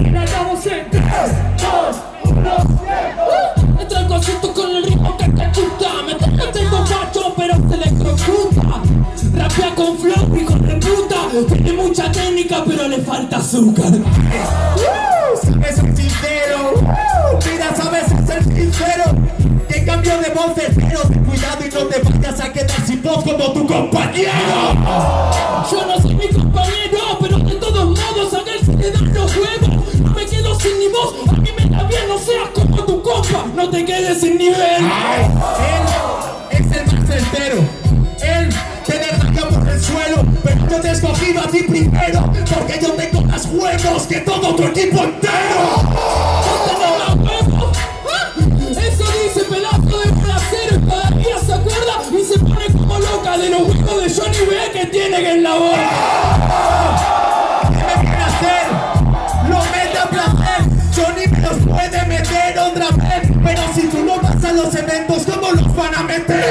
Aceleramos en 3, 2, 1, entra el cosito con el ritmo que te chuta. Me tengo macho pero se electrocuta. Rapea con flow, hijo de puta. Tiene mucha técnica pero le falta azúcar. Sabes ser sincero, mira, sabes ser sincero. Que en cambio de voz es cero. Ten cuidado y no te vayas a quedar sin voz como tu compañero. Yo no soy mi compañero, pero de todos modos a él se le dan los huevos. No me quedo sin ni voz, a mí me da bien, no seas como tu compa. No te quedes sin nivel. Él es el más certero. Él te deja por el suelo, pero yo te he escogido a ti primero, porque yo tengo más huevos que todo tu equipo entero. ¿No tenés más huevos? Eso dice pedazo de bracero y todavía se acuerda y se pone como loca de los huevos de Johnny B que tiene en la boca. ¿Qué me viene a hacer? Lo mete a placer. Johnny me los puede meter otra vez, pero si tú no vas a los eventos, ¿cómo los van a meter?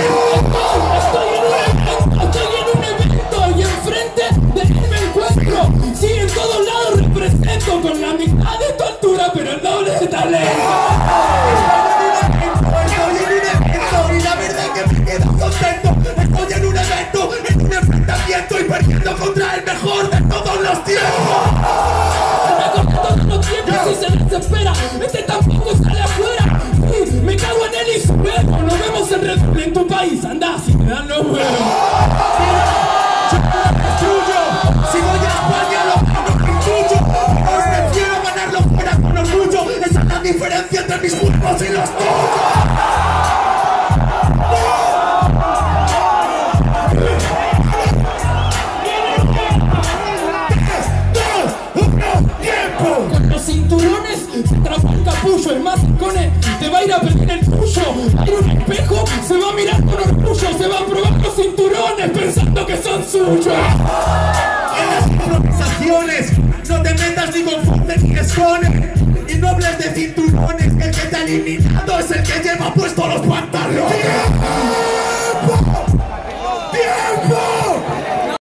Estoy en un evento y enfrente de él me encuentro. Sí, en todos lados represento con la mitad de tu altura, pero el doble de talento. Estoy en un evento y la verdad que me quedo contento. Estoy en un evento, en un enfrentamiento y perdiendo contra el mejor de todos los tiempos. El mejor de todos los tiempos y se desespera. Este tampoco sale afuera. Sí, me cago en él y su verbo. Nos vemos en Red Bull en tu país. Andá, si te dan los huevos. Yo no lo destruyo. Si voy a España lo gano con mucho. Pero prefiero ganarlo fuera con orgullo. Esa es la diferencia entre mis huevos y los tuyos. Con los cinturones se atrapa el capullo. El más cone te va a ir a pedir el tuyo. Hay un espejo, se va a mirar con orgullo. Se va a probar los cinturones pensando que son suyos. En las improvisaciones no te metas ni con fuerte ni escones. Y no hables de cinturones, que el que te ha eliminado es el que lleva puesto los pantalones.